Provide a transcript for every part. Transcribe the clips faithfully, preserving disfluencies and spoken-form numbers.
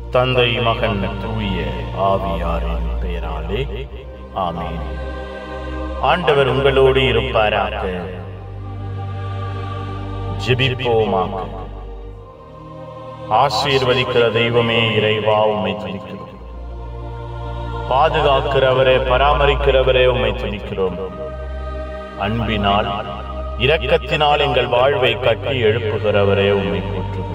தந்தை, மகன், தூய ஆவியாரின் பெயராலே ஆமென். ஆண்டவர் உங்களோடு இருப்பாராக. ஜெபிப்போமாக. ஆசீர்வதிக்கிற தெய்வமே இறைவா, உம்மை துதிக்கிறோம். பாதுகாக்கிறவரே, பராமரிக்கிறவரே, உம்மை துதிக்கிறோம். அன்பினால் இரக்கத்தினால் எங்கள் வாழ்வை கட்டி எழுப்புகிறவரே, உம்மை போற்றுகிறோம்.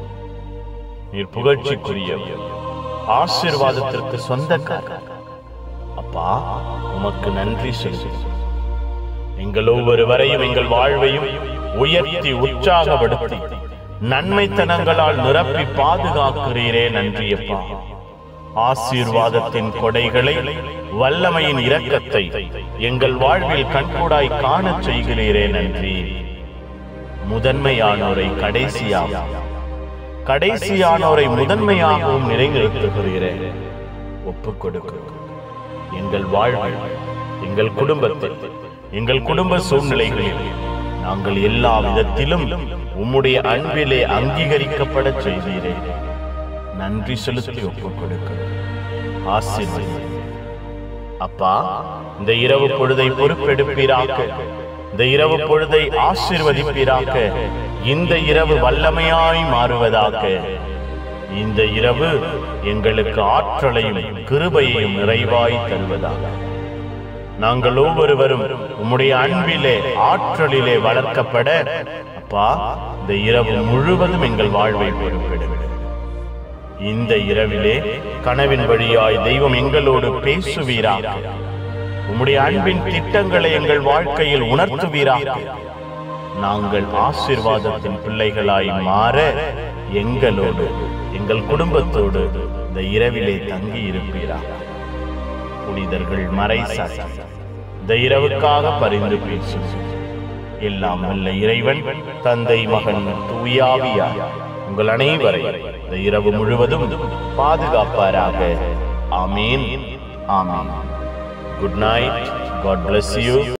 நீர் புகழ்ச்சிக்குரிய ஆசீர்வாதத்திற்கு சொந்தக்காரர். அப்பா, உமக்கு நன்றி செலுத்துகிறோம். எங்கள் ஒவ்வொருவரையும் எங்கள் வாழ்வையும் உயர்த்தி உற்சாகப்படுத்தி நன்மைத்தனங்களால் நிரப்பி பாதுகாக்கிறீரே, நன்றியப்பா. ஆசீர்வாதத்தின் கொடைகளை, வல்லமையின் இரக்கத்தை எங்கள் வாழ்வில் கண்கூடாய் காணச் செய்கிறீரே, நன்றி. முதன்மையானோரை கடைசியாக, கடைசியானோரை முதன்மையாகவும் நிலைநிறுத்துகிறீரே, ஒப்புக் கொடுக்கிறோம். எங்கள் வாழ்வில், எங்கள் குடும்பத்தில், எங்கள் குடும்ப சூழ்நிலைகளில் நாங்கள் எல்லா விதத்திலும் உம்முடைய அன்பிலே அங்கீகரிக்கப்பட செய்தீரே, நன்றி செலுத்தி ஒப்புக் கொடுக்கிறோம். ஆசீர்வதி அப்பா. இந்த இரவு பொழுதை பொறுப்பெடுப்பீராக. இந்த இரவு பொழுதை ஆசீர்வதிப்பீராக. இந்த இரவு வல்லமையாய் மாறுவதாக. இந்த இரவு எங்களுக்கு ஆற்றலையும் கிருபையையும் நிறைவாய் தருவதாக. நாங்கள் ஒவ்வொருவரும் உம்முடைய அன்பிலே, ஆற்றலிலே வளர்க்கப்பட அப்பா, இந்த இரவு முழுவதும் எங்கள் வாழ்வை பொறுப்பெடுங்கள். இந்த இரவிலே கனவின் வழியாய் தெய்வம் எங்களோடு பேசுவீராக. உம்முடைய அன்பின் திட்டங்களை எங்கள் வாழ்க்கையில் உணர்த்துவீராக. நாங்கள் ஆசீர்வாதத்தின் பிள்ளைகளாய் மாற எங்களோடு, எங்கள் குடும்பத்தோடு இந்த இரவிலே தங்கி இருப்பீராக. புனிதர்கள் மறைசாட்சி இந்த இரவுக்காக பரிந்து பேசும் எல்லாம் வல்ல இறைவன், தந்தை, மகன், தூய ஆவியார் உங்கள் அனைவரை இந்த இரவு முழுவதும் பாதுகாப்பாராக. ஆமீன். ஆமீன். Good night. God bless you.